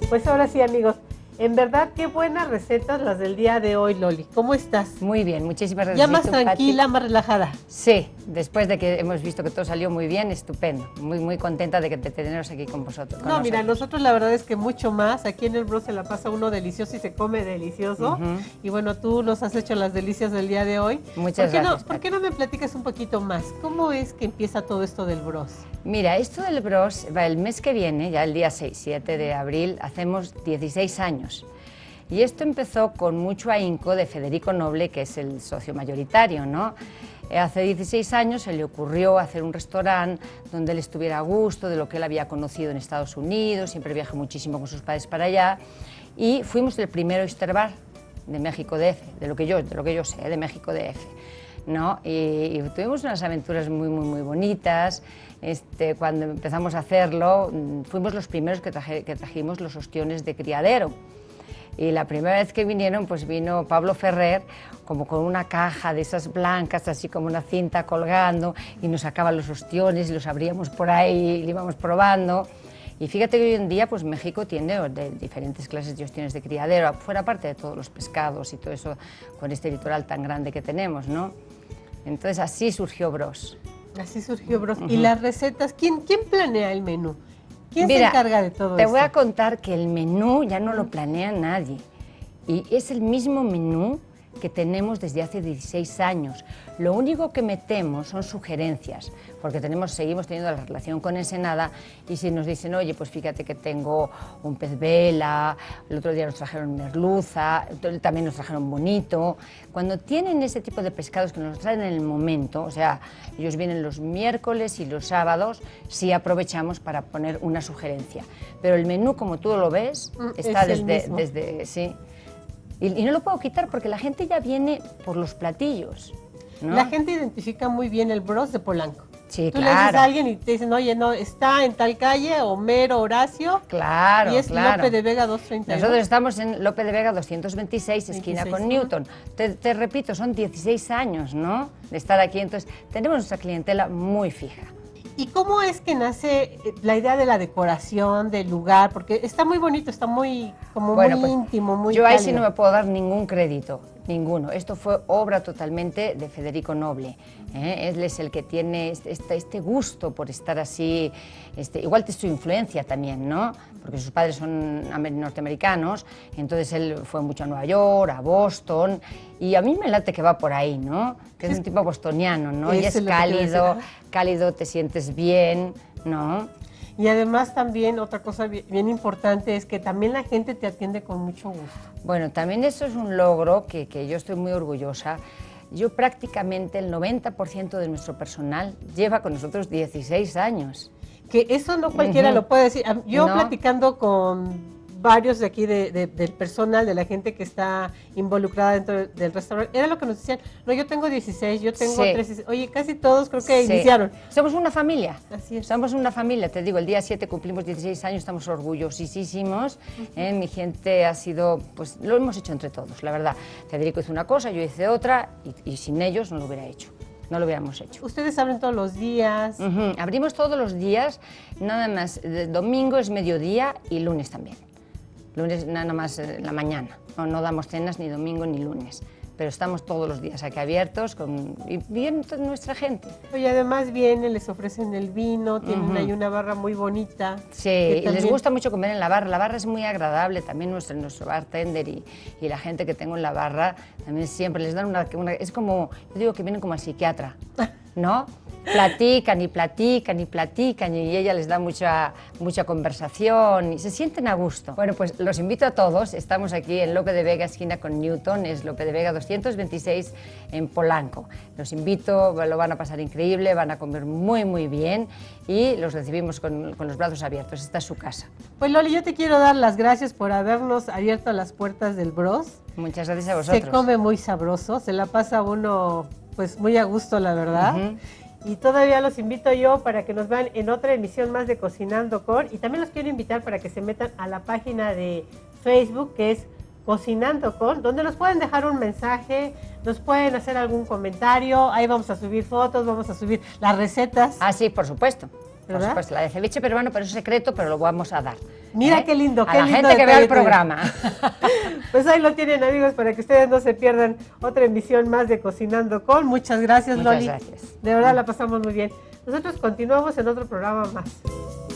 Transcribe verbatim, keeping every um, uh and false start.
Pues ahora sí, amigos, en verdad qué buenas recetas las del día de hoy, Loli. ¿Cómo estás? Muy bien, muchísimas gracias. Ya más tranquila, Pati? Más relajada. Sí, después de que hemos visto que todo salió muy bien, estupendo. Muy, muy contenta de, que, de teneros aquí con vosotros. Con no, nosotros. Mira, nosotros la verdad es que mucho más. Aquí en el Bros se la pasa uno delicioso y se come delicioso. Uh-huh. Y bueno, tú nos has hecho las delicias del día de hoy. Muchas ¿Por qué gracias. No, ¿Por qué no me platicas un poquito más? ¿Cómo es que empieza todo esto del Bros? Mira, esto del Bros, el mes que viene, ya el día seis, siete de abril, hacemos dieciséis años. Y esto empezó con mucho ahínco de Federico Noble, que es el socio mayoritario, ¿no? Hace dieciséis años se le ocurrió hacer un restaurante donde él estuviera a gusto de lo que él había conocido en Estados Unidos, siempre viaja muchísimo con sus padres para allá, y fuimos el primer oyster bar de México D F, de lo que yo, de lo que yo sé, de México D F, ¿no? Y, y tuvimos unas aventuras muy, muy, muy bonitas. Este, cuando empezamos a hacerlo, fuimos los primeros que, traje, que trajimos los ostiones de criadero. Y la primera vez que vinieron, pues vino Pablo Ferrer, como con una caja de esas blancas, así como una cinta colgando, y nos sacaba los ostiones y los abríamos por ahí y íbamos probando. Y fíjate que hoy en día, pues México tiene de diferentes clases de ostiones de criadero, fuera parte de todos los pescados y todo eso, con este litoral tan grande que tenemos, ¿no? Entonces así surgió Bros. Así surgió Bros. Uh-huh. ¿Y las recetas? ¿Quién, quién planea el menú? ¿Quién Mira, se encarga de todo te esto? voy a contar que el menú ya no lo planea nadie, y es el mismo menú que tenemos desde hace dieciséis años. Lo único que metemos son sugerencias, porque tenemos, seguimos teniendo la relación con Ensenada, y si nos dicen, oye, pues fíjate que tengo un pez vela, el otro día nos trajeron merluza, también nos trajeron bonito. Cuando tienen ese tipo de pescados que nos traen en el momento, o sea, ellos vienen los miércoles y los sábados, sí aprovechamos para poner una sugerencia. Pero el menú, como tú lo ves, está es desde, desde, sí. Y, y no lo puedo quitar porque la gente ya viene por los platillos, ¿no? La gente identifica muy bien el Bros de Polanco. Sí, Tú claro. le dices a alguien y te dicen, oye, no, está en tal calle, Homero, Horacio. Claro, y es claro. Lope de Vega doscientos treinta y dos. Nosotros estamos en Lope de Vega doscientos veintiséis, esquina veintiséis, con Newton. Te, te repito, son dieciséis años, ¿no?, de estar aquí, entonces tenemos nuestra clientela muy fija. ¿Y cómo es que nace la idea de la decoración, del lugar? Porque está muy bonito, está muy, como bueno, muy pues, íntimo, muy Yo ahí cálido. sí no me puedo dar ningún crédito, ninguno. Esto fue obra totalmente de Federico Noble, ¿eh? Él es el que tiene este, este gusto por estar así, este, igual de su influencia también, ¿no? Porque sus padres son norteamericanos, entonces él fue mucho a Nueva York, a Boston, y a mí me late que va por ahí, ¿no? Que es un tipo bostoniano, ¿no? Y es cálido, cálido, te sientes bien, ¿no? Y además también otra cosa bien, bien importante es que también la gente te atiende con mucho gusto. Bueno, también eso es un logro que, que yo estoy muy orgullosa. Yo prácticamente el noventa por ciento de nuestro personal lleva con nosotros dieciséis años. Que eso no cualquiera uh-huh. lo puede decir. Yo no. platicando con varios de aquí de, de, del personal, de la gente que está involucrada dentro del restaurante, era lo que nos decían, no, yo tengo dieciséis, yo tengo sí. trece, oye, casi todos creo que sí. iniciaron. Somos una familia, así es. Somos una familia, te digo, el día siete cumplimos dieciséis años, estamos orgullosísimos, uh-huh. eh, mi gente ha sido, pues lo hemos hecho entre todos, la verdad. Federico hizo una cosa, yo hice otra, y, y sin ellos no lo hubiera hecho. No lo hubiéramos hecho. ¿Ustedes abren todos los días? Uh-huh. Abrimos todos los días, nada más, domingo es mediodía y lunes también. Lunes nada más en la mañana, no, no damos cenas ni domingo ni lunes, pero estamos todos los días aquí abiertos con, y viene toda nuestra gente. Oye, además vienen, les ofrecen el vino, tienen uh-huh. ahí una barra muy bonita. Sí, y también... les gusta mucho comer en la barra, la barra es muy agradable, también nuestro, nuestro bartender y, y la gente que tengo en la barra, también siempre les dan una, una, es como, yo digo que vienen como al psiquiatra, ¿no? Platican y platican y platican y ella les da mucha, mucha conversación y se sienten a gusto. Bueno, pues los invito a todos, estamos aquí en Lope de Vega, esquina con Newton, es Lope de Vega doscientos veintiséis en Polanco. Los invito, lo van a pasar increíble, van a comer muy muy bien y los recibimos con, con los brazos abiertos, esta es su casa. Pues Loli, yo te quiero dar las gracias por habernos abierto las puertas del Bros. Muchas gracias a vosotros. Se come muy sabroso, se la pasa uno pues muy a gusto, la verdad. Uh-huh. Y todavía los invito yo para que nos vean en otra emisión más de Cocinando Con. Y también los quiero invitar para que se metan a la página de Facebook, que es Cocinando Con, donde nos pueden dejar un mensaje, nos pueden hacer algún comentario. Ahí vamos a subir fotos, vamos a subir las recetas. Ah, sí, por supuesto. ¿verdad? Por supuesto, la de ceviche peruano, pero es secreto, pero lo vamos a dar. Mira ¿eh? qué lindo, a qué la lindo gente que vea el detalle. programa. Pues ahí lo tienen, amigos, para que ustedes no se pierdan otra emisión más de Cocinando Con. Muchas gracias, Muchas Loli. gracias. De verdad la pasamos muy bien. Nosotros continuamos en otro programa más.